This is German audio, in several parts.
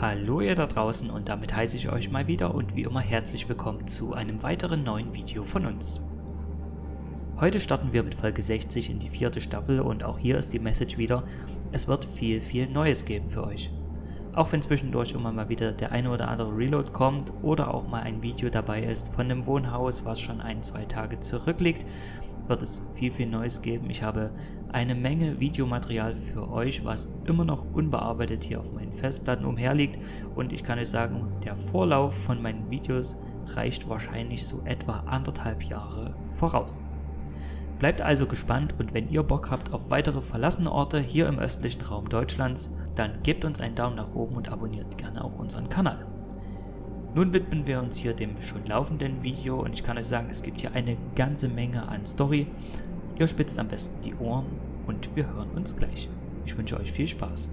Hallo ihr da draußen und damit heiße ich euch mal wieder und wie immer herzlich willkommen zu einem weiteren neuen Video von uns. Heute starten wir mit Folge 60 in die 4. Staffel und auch hier ist die Message wieder, es wird viel Neues geben für euch. Auch wenn zwischendurch immer mal wieder der eine oder andere Reload kommt oder auch mal ein Video dabei ist von einem Wohnhaus, was schon 1-2 Tage zurückliegt, wird es viel Neues geben. Ich habe eine Menge Videomaterial für euch, was immer noch unbearbeitet hier auf meinen Festplatten umherliegt und ich kann euch sagen, der Vorlauf von meinen Videos reicht wahrscheinlich so etwa 1,5 Jahre voraus. Bleibt also gespannt und wenn ihr Bock habt auf weitere verlassene Orte hier im östlichen Raum Deutschlands, dann gebt uns einen Daumen nach oben und abonniert gerne auch unseren Kanal. Nun widmen wir uns hier dem schon laufenden Video und ich kann euch sagen, es gibt hier eine ganze Menge an Story. Ihr spitzt am besten die Ohren und wir hören uns gleich. Ich wünsche euch viel Spaß.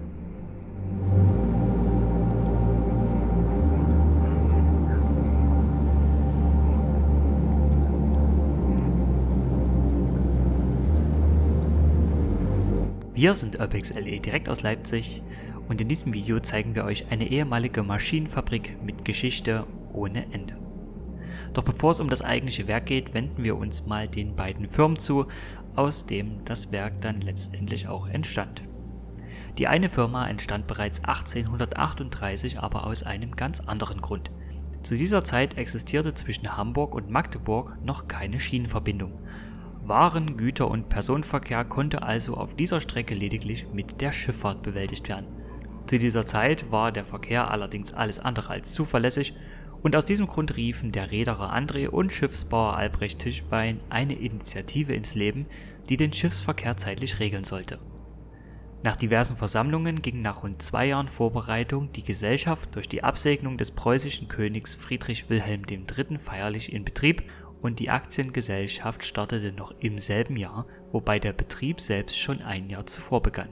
Wir sind Urbex LE direkt aus Leipzig und in diesem Video zeigen wir euch eine ehemalige Maschinenfabrik mit Geschichte ohne Ende. Doch bevor es um das eigentliche Werk geht, wenden wir uns mal den beiden Firmen zu, aus dem das Werk dann letztendlich auch entstand. Die eine Firma entstand bereits 1838, aber aus einem ganz anderen Grund. Zu dieser Zeit existierte zwischen Hamburg und Magdeburg noch keine Schienenverbindung. Waren-, Güter- und Personenverkehr konnte also auf dieser Strecke lediglich mit der Schifffahrt bewältigt werden. Zu dieser Zeit war der Verkehr allerdings alles andere als zuverlässig und aus diesem Grund riefen der Reederer André und Schiffsbauer Albrecht Tischbein eine Initiative ins Leben, die den Schiffsverkehr zeitlich regeln sollte. Nach diversen Versammlungen ging nach rund 2 Jahren Vorbereitung die Gesellschaft durch die Absegnung des preußischen Königs Friedrich Wilhelm III. Feierlich in Betrieb und die Aktiengesellschaft startete noch im selben Jahr, wobei der Betrieb selbst schon ein Jahr zuvor begann.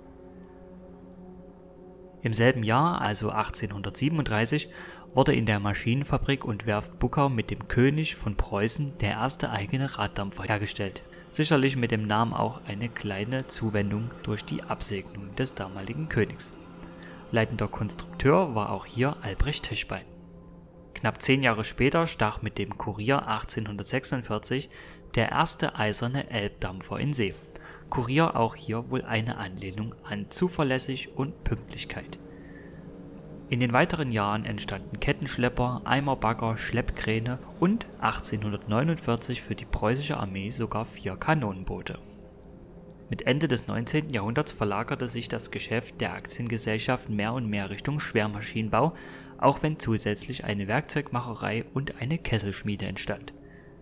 Im selben Jahr, also 1837, wurde in der Maschinenfabrik und Werft Buckau mit dem König von Preußen der erste eigene Raddampfer hergestellt. Sicherlich mit dem Namen auch eine kleine Zuwendung durch die Absegnung des damaligen Königs. Leitender Konstrukteur war auch hier Albrecht Tischbein. Knapp 10 Jahre später stach mit dem Kurier 1846 der erste eiserne Elbdampfer in See. Kurier auch hier wohl eine Anlehnung an zuverlässig und Pünktlichkeit. In den weiteren Jahren entstanden Kettenschlepper, Eimerbagger, Schleppkräne und 1849 für die preußische Armee sogar 4 Kanonenboote. Mit Ende des 19. Jahrhunderts verlagerte sich das Geschäft der Aktiengesellschaft mehr und mehr Richtung Schwermaschinenbau, auch wenn zusätzlich eine Werkzeugmacherei und eine Kesselschmiede entstand.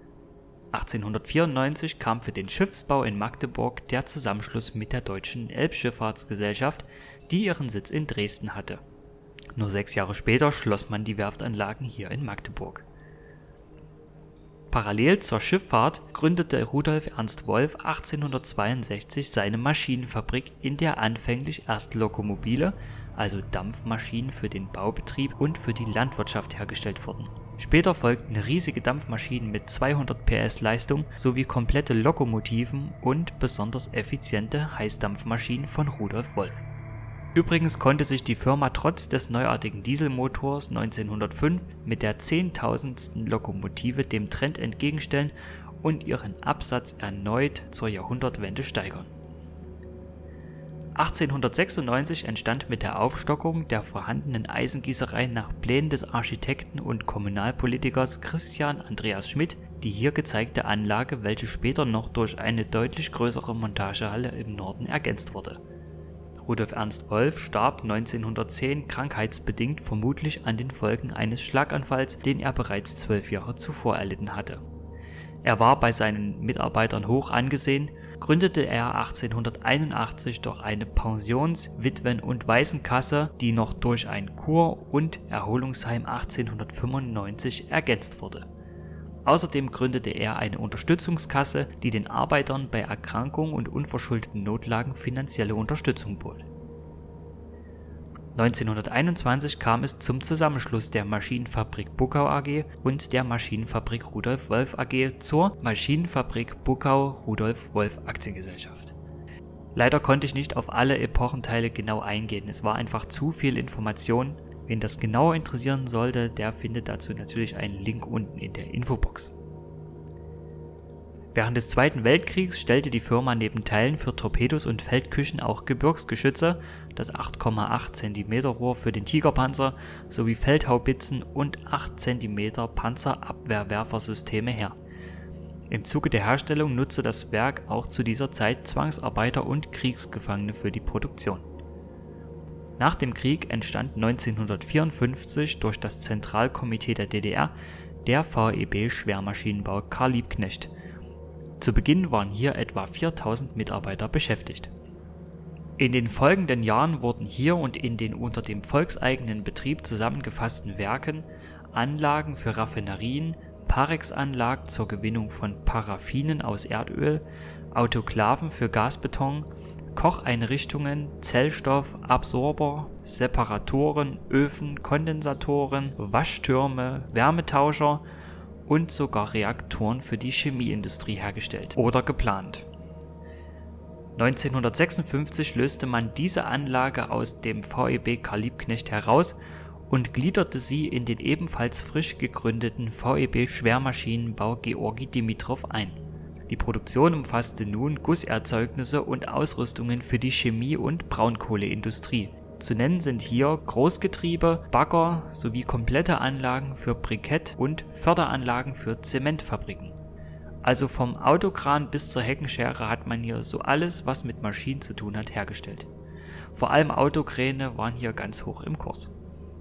1894 kam für den Schiffsbau in Magdeburg der Zusammenschluss mit der Deutschen Elbschifffahrtsgesellschaft, die ihren Sitz in Dresden hatte. Nur 6 Jahre später schloss man die Werftanlagen hier in Magdeburg. Parallel zur Schifffahrt gründete Rudolf Ernst Wolf 1862 seine Maschinenfabrik, in der anfänglich erst Lokomobile, also Dampfmaschinen für den Baubetrieb und für die Landwirtschaft hergestellt wurden. Später folgten riesige Dampfmaschinen mit 200 PS Leistung sowie komplette Lokomotiven und besonders effiziente Heißdampfmaschinen von Rudolf Wolf. Übrigens konnte sich die Firma trotz des neuartigen Dieselmotors 1905 mit der 10.000. Lokomotive dem Trend entgegenstellen und ihren Absatz erneut zur Jahrhundertwende steigern. 1896 entstand mit der Aufstockung der vorhandenen Eisengießerei nach Plänen des Architekten und Kommunalpolitikers Christian Andreas Schmidt die hier gezeigte Anlage, welche später noch durch eine deutlich größere Montagehalle im Norden ergänzt wurde. Rudolf Ernst Wolf starb 1910 krankheitsbedingt vermutlich an den Folgen eines Schlaganfalls, den er bereits 12 Jahre zuvor erlitten hatte. Er war bei seinen Mitarbeitern hoch angesehen, gründete er 1881 doch eine Pensions-, Witwen- und Waisenkasse, die noch durch ein Kur- und Erholungsheim 1895 ergänzt wurde. Außerdem gründete er eine Unterstützungskasse, die den Arbeitern bei Erkrankung und unverschuldeten Notlagen finanzielle Unterstützung bot. 1921 kam es zum Zusammenschluss der Maschinenfabrik Buckau AG und der Maschinenfabrik Rudolf Wolf AG zur Maschinenfabrik Buckau Rudolf Wolf Aktiengesellschaft. Leider konnte ich nicht auf alle Epochenteile genau eingehen, es war einfach zu viel Information. Wen das genauer interessieren sollte, der findet dazu natürlich einen Link unten in der Infobox. Während des Zweiten Weltkriegs stellte die Firma neben Teilen für Torpedos und Feldküchen auch Gebirgsgeschütze, das 8,8 cm Rohr für den Tigerpanzer sowie Feldhaubitzen und 8 cm Panzerabwehrwerfersysteme her. Im Zuge der Herstellung nutzte das Werk auch zu dieser Zeit Zwangsarbeiter und Kriegsgefangene für die Produktion. Nach dem Krieg entstand 1954 durch das Zentralkomitee der DDR der VEB Schwermaschinenbau Karl Liebknecht. Zu Beginn waren hier etwa 4000 Mitarbeiter beschäftigt. In den folgenden Jahren wurden hier und in den unter dem volkseigenen Betrieb zusammengefassten Werken Anlagen für Raffinerien, Parex-Anlagen zur Gewinnung von Paraffinen aus Erdöl, Autoklaven für Gasbeton, Kocheinrichtungen, Zellstoff, Absorber, Separatoren, Öfen, Kondensatoren, Waschtürme, Wärmetauscher und sogar Reaktoren für die Chemieindustrie hergestellt oder geplant. 1956 löste man diese Anlage aus dem VEB Karl Liebknecht heraus und gliederte sie in den ebenfalls frisch gegründeten VEB Schwermaschinenbau Georgi Dimitrow ein. Die Produktion umfasste nun Gusserzeugnisse und Ausrüstungen für die Chemie- und Braunkohleindustrie. Zu nennen sind hier Großgetriebe, Bagger sowie komplette Anlagen für Brikett- und Förderanlagen für Zementfabriken. Also vom Autokran bis zur Heckenschere hat man hier so alles, was mit Maschinen zu tun hat, hergestellt. Vor allem Autokräne waren hier ganz hoch im Kurs.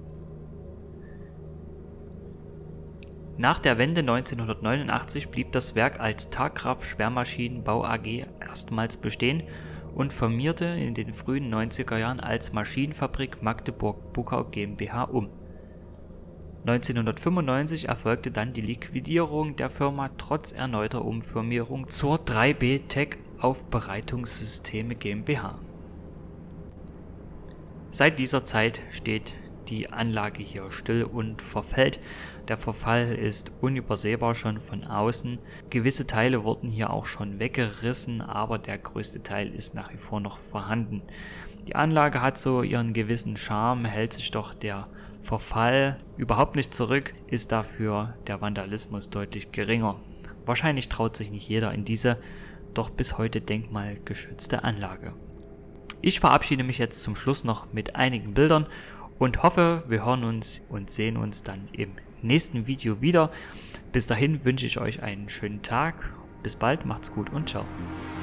Nach der Wende 1989 blieb das Werk als Tagkraft Schwermaschinenbau AG erstmals bestehen und firmierte in den frühen 90er Jahren als Maschinenfabrik Magdeburg-Buckau GmbH um. 1995 erfolgte dann die Liquidierung der Firma trotz erneuter Umfirmierung zur 3B Tech Aufbereitungssysteme GmbH. Seit dieser Zeit steht die Anlage hier still und verfällt. Der Verfall ist unübersehbar schon von außen. Gewisse Teile wurden hier auch schon weggerissen, aber der größte Teil ist nach wie vor noch vorhanden. Die Anlage hat so ihren gewissen Charme, hält sich doch der Verfall überhaupt nicht zurück, ist dafür der Vandalismus deutlich geringer. Wahrscheinlich traut sich nicht jeder in diese doch bis heute denkmalgeschützte Anlage. Ich verabschiede mich jetzt zum Schluss noch mit einigen Bildern und hoffe, wir hören uns und sehen uns dann im nächsten Video wieder. Bis dahin wünsche ich euch einen schönen Tag. Bis bald, macht's gut und ciao.